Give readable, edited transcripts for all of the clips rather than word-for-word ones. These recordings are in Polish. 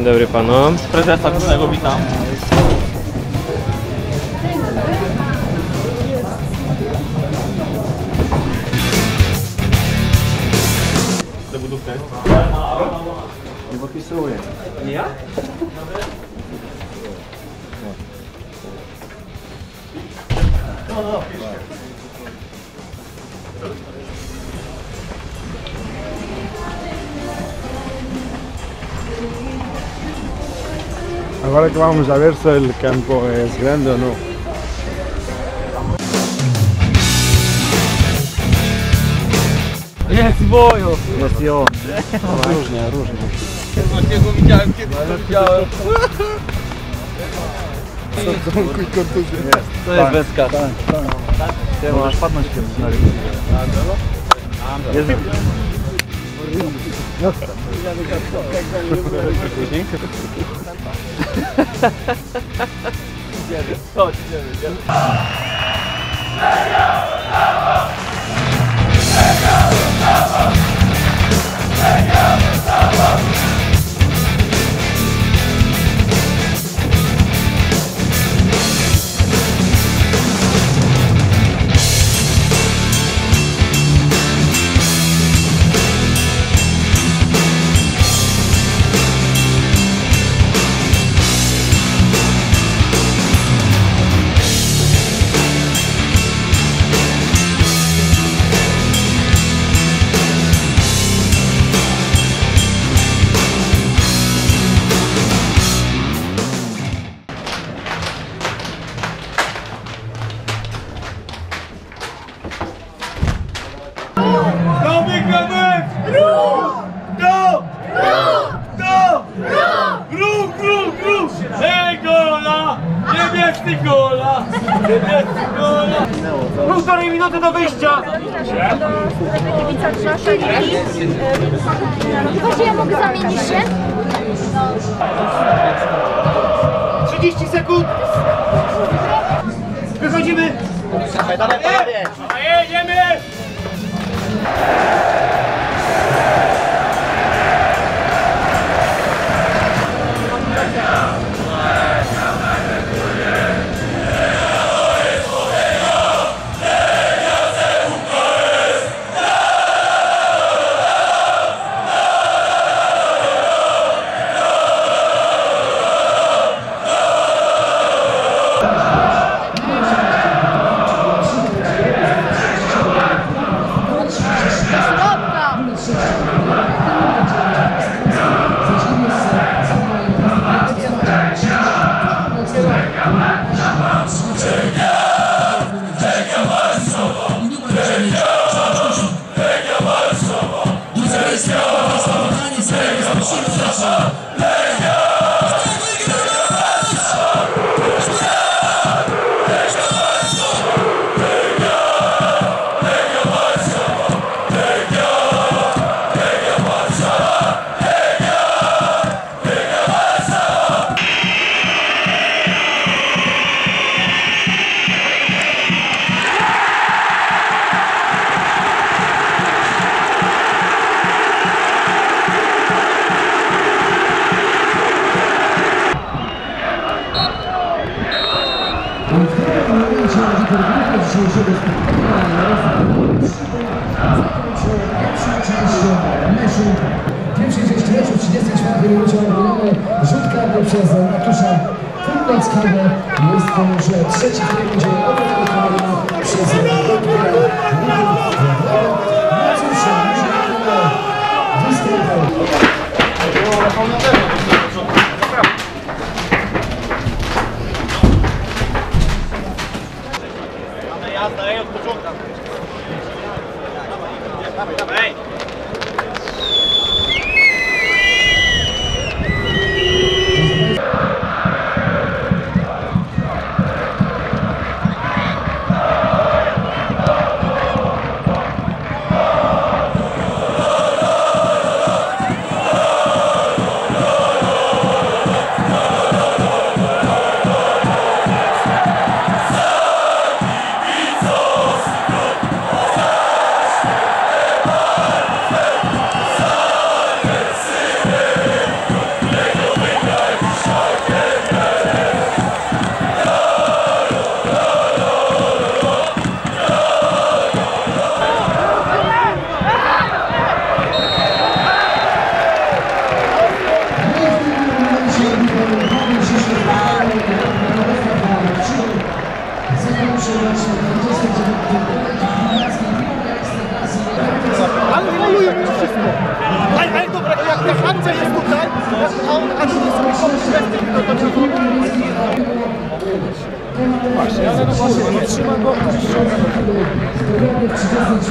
Dzień dobry panom. Prezesa głównego witam. Debutówkę. Nie podpisuję. Nie ja? No. Ahora que vamos a ver si el campo es grande o no. Jest boju! Jest i on. Różnie. Takiego widziałem, kiedy to widziałem. Szacunkuj kontuzję. To jest wędka. Ty możesz padnąć kiedyś na rynku. Jest. Chodź, idziemy. Półtorej minuty do wyjścia! Chyba, że ja mogę zamienić się? 30 sekund! Wychodzimy! Dawaj, jedziemy! W pierwszej części meczu w 34 minucie obroniony rzut karny przez Matusza Północkiego. Jest to już trzeci w tej rundzie obroniony karny przez Matusza. Jazda, od początku. Dawaj. Właśnie, ale no właśnie, no trzyma go. Dokładnie w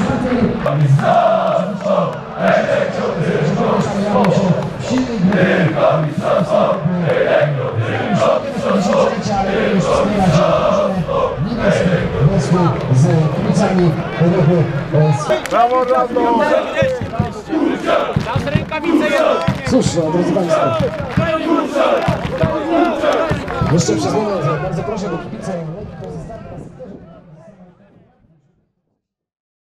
34. Brawo, brawo! Cóż, drodzy Państwo, jeszcze przez moment bardzo proszę, bo kibice